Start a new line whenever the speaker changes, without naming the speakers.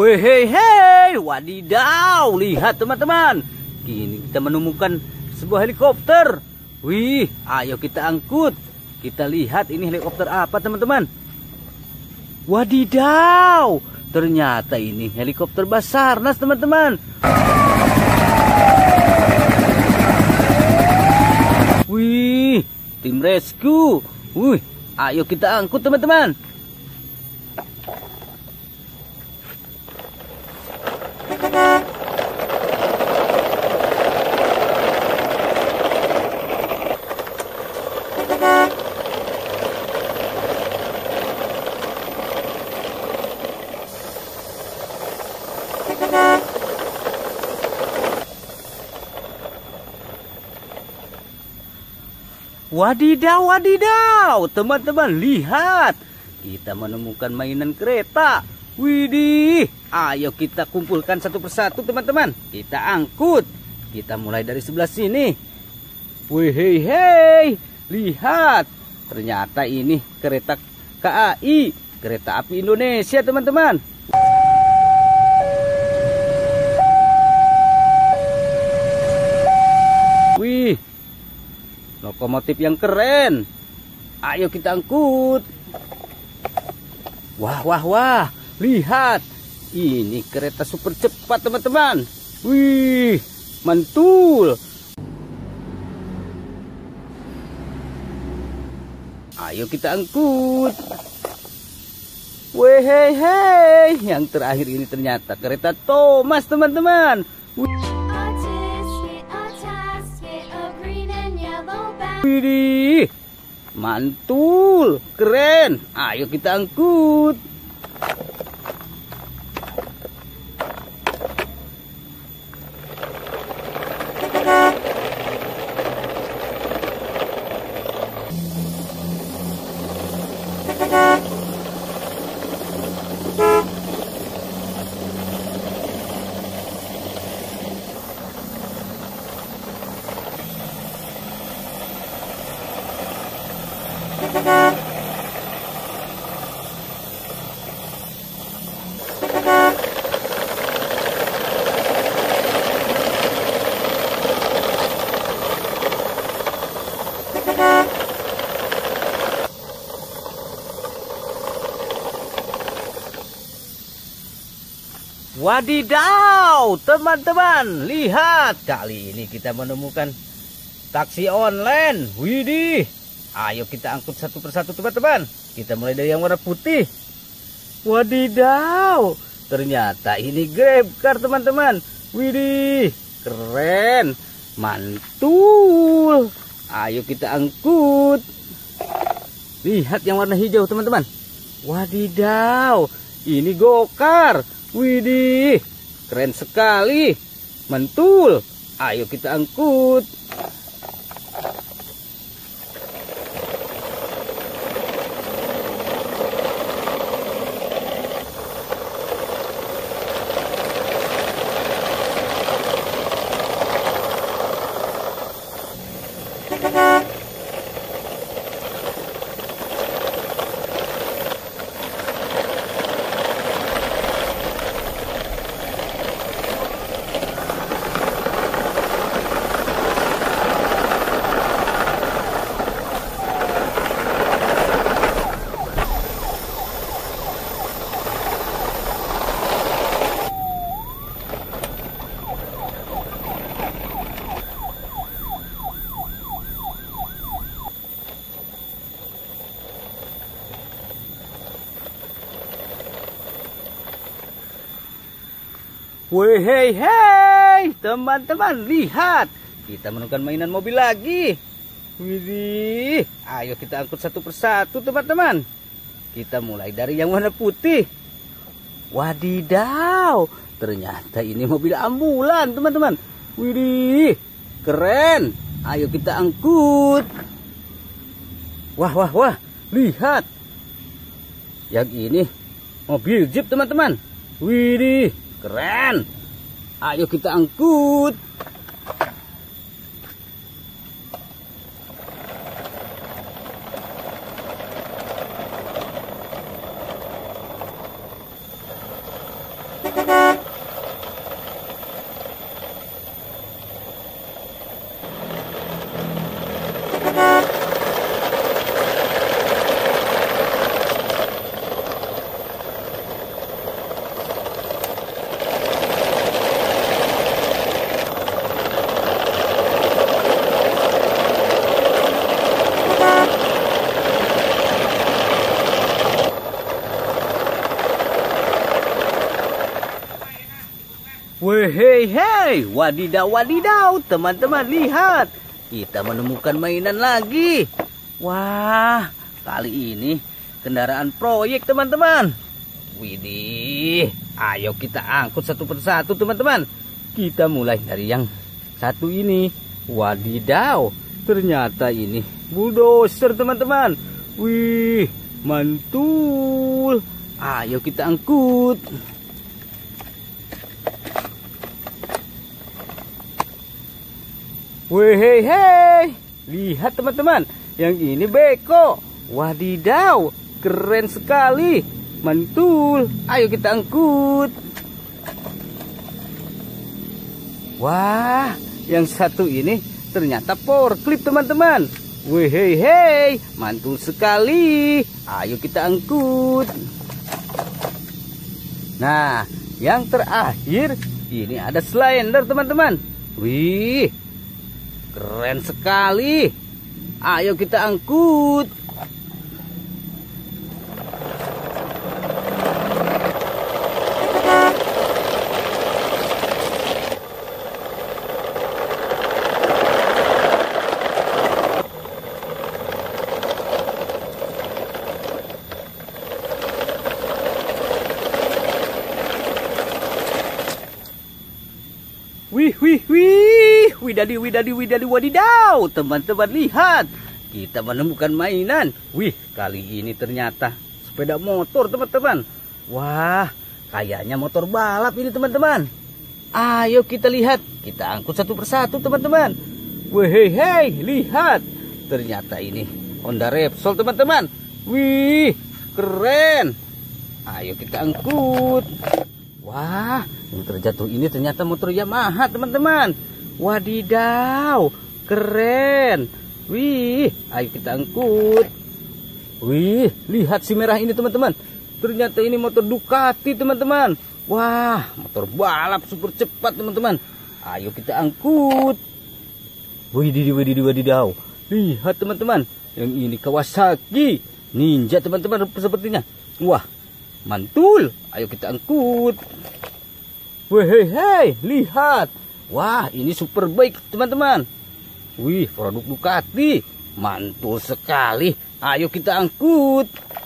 Wih, hei, hei, wadidaw, lihat teman-teman. Kini kita menemukan sebuah helikopter. Wih, ayo kita angkut. Kita lihat ini helikopter apa teman-teman. Wadidaw, ternyata ini helikopter Basarnas teman-teman. Wih, tim rescue. Wih, ayo kita angkut teman-teman. Wadidaw, wadidaw, teman-teman lihat, kita menemukan mainan kereta. Widih, ayo kita kumpulkan satu persatu teman-teman. Kita angkut, kita mulai dari sebelah sini. Wih, hei, hei, lihat, ternyata ini kereta KAI, kereta api Indonesia teman-teman. Wih, lokomotif yang keren. Ayo kita angkut. Wah, wah, wah. Lihat. Ini kereta super cepat teman-teman. Wih, mantul. Ayo kita angkut. Wih, hei, hei. Yang terakhir ini ternyata kereta Thomas teman-teman. Widih, mantul, keren. Ayo kita angkut. Wadidaw, teman-teman, lihat, kali ini kita menemukan taksi online. Widih, ayo kita angkut satu persatu teman-teman. Kita mulai dari yang warna putih. Wadidaw, ternyata ini Grabcar teman-teman. Widih, keren, mantul. Ayo kita angkut. Lihat yang warna hijau teman-teman. Wadidaw, ini Gokar. Widih, keren sekali, mantul. Ayo kita angkut. Wih, hei, hei, teman-teman, lihat, kita menemukan mainan mobil lagi. Widih, ayo kita angkut satu persatu teman-teman. Kita mulai dari yang warna putih. Wadidaw, ternyata ini mobil ambulan teman-teman. Widih, keren. Ayo kita angkut. Wah, wah, wah, lihat. Yang ini mobil jeep teman-teman. Widih, keren. Ayo kita angkut. hei, wadidaw, wadidaw, teman-teman lihat, kita menemukan mainan lagi. Wah, kali ini kendaraan proyek teman-teman. Widih, ayo kita angkut satu persatu teman-teman. Kita mulai dari yang satu ini. Wadidaw, ternyata ini bulldozer teman-teman. Wih, mantul. Ayo kita angkut. Wih, hei, hei. Lihat teman-teman, yang ini beko. Wadidaw, keren sekali. Mantul, ayo kita angkut. Wah, yang satu ini ternyata forklift teman-teman. Wih, hei, hei, mantul sekali. Ayo kita angkut. Nah, yang terakhir ini ada slender teman-teman. Wih, keren sekali. Ayo kita angkut. Wih, wih, wih, widadi, widadi, widadi, wadidaw. Teman-teman lihat, kita menemukan mainan. Wih, kali ini ternyata sepeda motor teman-teman. Wah, kayaknya motor balap ini teman-teman. Ayo kita lihat, kita angkut satu persatu teman-teman. Wih, hei, hei, lihat, ternyata ini Honda Repsol teman-teman. Wih, keren. Ayo kita angkut. Wah, yang terjatuh ini ternyata motor Yamaha teman-teman. Wadidaw, keren. Wih, ayo kita angkut. Wih, lihat si merah ini teman-teman. Ternyata ini motor Ducati teman-teman. Wah, motor balap super cepat teman-teman. Ayo kita angkut. Wadidaw. Lihat teman-teman, yang ini Kawasaki Ninja teman-teman sepertinya. Wah, mantul, ayo kita angkut. Wih, hei, hei, lihat. Wah, ini super baik teman-teman. Wih, produk Ducati, mantul sekali. Ayo kita angkut.